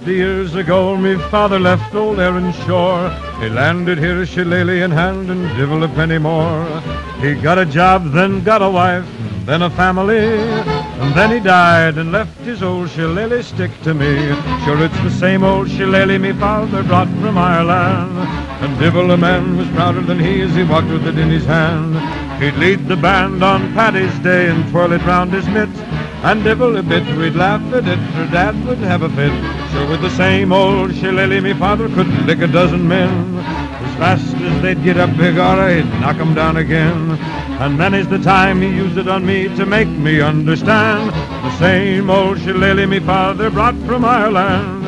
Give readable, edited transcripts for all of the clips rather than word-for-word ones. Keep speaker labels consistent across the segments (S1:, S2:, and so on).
S1: 50 years ago, me father left old Erin Shore. He landed here, shillelagh in hand, and divil a penny more. He got a job, then got a wife, then a family, and then he died and left his old shillelagh stick to me. Sure, it's the same old shillelagh me father brought from Ireland, and divil a man was prouder than he as he walked with it in his hand. He'd lead the band on Paddy's Day and twirl it round his mitt, and divil a bit we'd laugh at it, for Dad would have a fit. Sure, with the same old shillelagh me father could lick a dozen men. As fast as they'd get up, begorra, he'd knock 'em down again. And many's the time he used it on me to make me understand. The same old shillelagh me father brought from Ireland.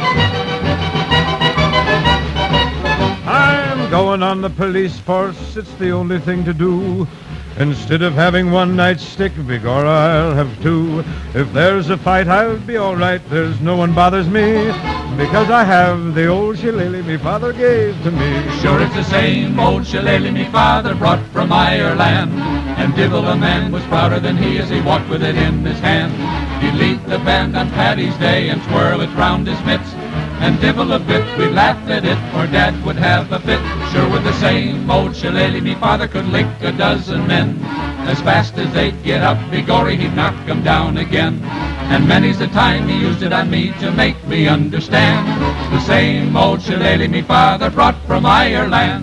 S1: I'm going on the police force, it's the only thing to do. Instead of having one nightstick, begorra, I'll have two. If there's a fight, I'll be all right. There's no one bothers me, because I have the old shillelagh me father gave to me.
S2: Sure, it's the same old shillelagh me father brought from Ireland, and divil a man was prouder than he as he walked with it in his hand. He'd lead the band on Paddy's Day and twirl it round his mitts, and divil a bit we laughed at it, or Dad would have a fit. Sure, with the same old shillelagh me father could lick a dozen men. As fast as they'd get up, begorry, he'd knock 'em down again. And many's the time he used it on me to make me understand. The same old shillelagh me father brought from Ireland.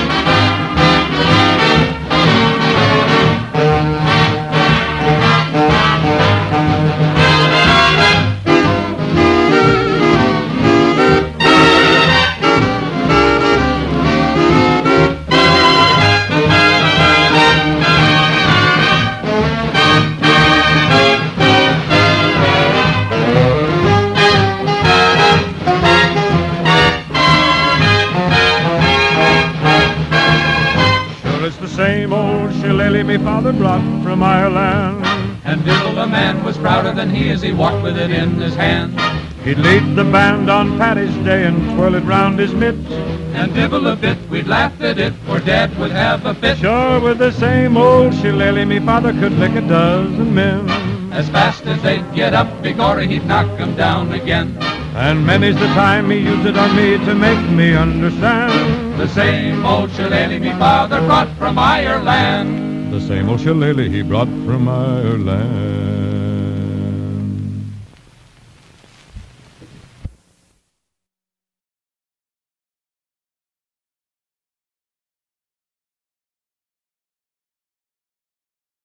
S1: Same old shillelagh me father brought from Ireland,
S2: and divil a man was prouder than he as he walked with it in his hand.
S1: He'd lead the band on Paddy's Day and twirl it round his mitt,
S2: and divil a bit we'd laugh at it, for Dad would have a fit.
S1: Sure, with the same old shillelagh me father could lick a dozen men.
S2: As fast as they'd get up, begorra, he'd knock 'em down again.
S1: And many's the time he used it on me to make me understand.
S2: The same old shillelagh me father brought from Ireland.
S1: The same old shillelagh he brought from Ireland.